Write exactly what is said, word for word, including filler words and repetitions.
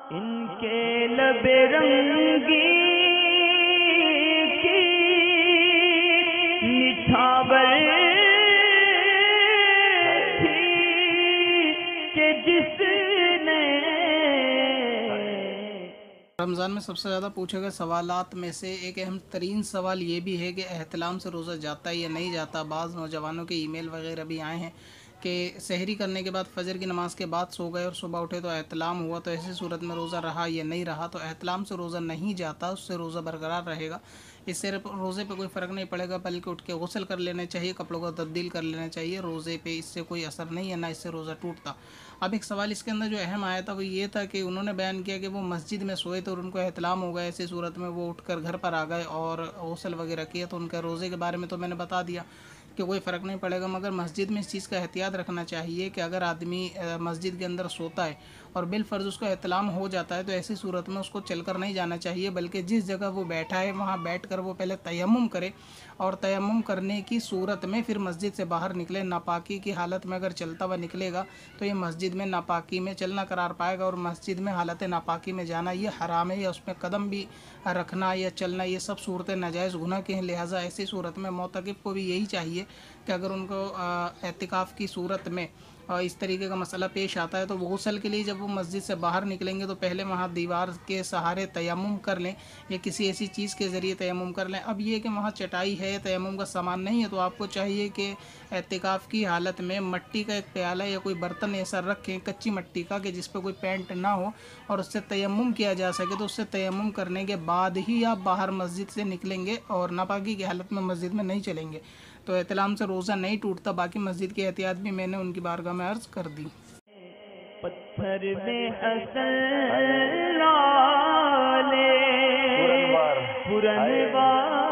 इनके लबे रंगी की निछावर थी कि जिसने रमज़ान में सबसे ज़्यादा पूछे गए सवालात में से एक अहम तरीन सवाल ये भी है कि एहतलाम से रोज़ा जाता है या नहीं जाता। बाज़ नौजवानों के ईमेल वगैरह भी आए हैं कि सहरी करने के बाद फजर की नमाज़ के बाद सो गए और सुबह उठे तो एहतलाम हुआ, तो ऐसी सूरत में रोज़ा रहा या नहीं रहा। तो एहतलाम से रोज़ा नहीं जाता, उससे रोज़ा बरकरार रहेगा। इससे रोज़े पे कोई फ़र्क नहीं पड़ेगा, बल्कि उठ के गुस्ल कर लेने चाहिए, कपड़ों को तब्दील कर लेना चाहिए। रोज़े पे इससे कोई असर नहीं है, ना इससे रोज़ा टूटता। अब एक सवाल इसके अंदर जो अहम आया था वो ये था कि उन्होंने बयान किया कि वो मस्जिद में सोए तो उनको एहतलाम हो गया। ऐसी सूरत में वो उठकर घर पर आ गए और गुस्ल वगैरह किया। तो उनके रोज़े के बारे में तो मैंने बता दिया कि कोई फ़र्क नहीं पड़ेगा, मगर मस्जिद में इस चीज़ का एहतियात रखना चाहिए कि अगर आदमी मस्जिद के अंदर सोता है और बिलफ़र्ज़ उसको एहतलाम हो जाता है तो ऐसी सूरत में उसको चलकर नहीं जाना चाहिए, बल्कि जिस जगह वो बैठा है वहाँ बैठकर वो पहले तयम्मुम करे और तयम्मुम करने की सूरत में फिर मस्जिद से बाहर निकले। नापाकी की हालत में अगर चलता हुआ निकलेगा तो ये मस्जिद में नापाकी में चलना करार पाएगा, और मस्जिद में हालत नापाकी में जाना ये हराम है, या उसमें कदम भी रखना या चलना ये सब सूरतें नाजायज़ गुनाह की हैं। लिहाजा ऐसी सूरत में मोतकिफ़ को भी यही चाहिए कि अगर उनको एतिकाफ़ की सूरत में इस तरीके का मसला पेश आता है तो वो गुस्ल के लिए जब वो मस्जिद से बाहर निकलेंगे तो पहले वहाँ दीवार के सहारे तयम्मुम कर लें या किसी ऐसी चीज़ के ज़रिए तयम्मुम कर लें। अब ये कि वहाँ चटाई है, तयम्मुम का सामान नहीं है, तो आपको चाहिए कि एतिकाफ़ की हालत में मिट्टी का एक प्याला या कोई बर्तन ऐसा रखें कच्ची मिट्टी का कि जिस पर कोई पेंट ना हो और उससे तयम्मुम किया जा सके। तो उससे तयम्मुम करने के बाद ही आप बाहर मस्जिद से निकलेंगे और नापाकी की हालत में मस्जिद में नहीं चलेंगे। तो एहतलाम से रोज़ा नहीं टूटता। बाकी मस्जिद की एहतियात भी मैंने उनकी बारगाह में अर्ज़ कर दी। पत्थर में हसन लाले पुरनवार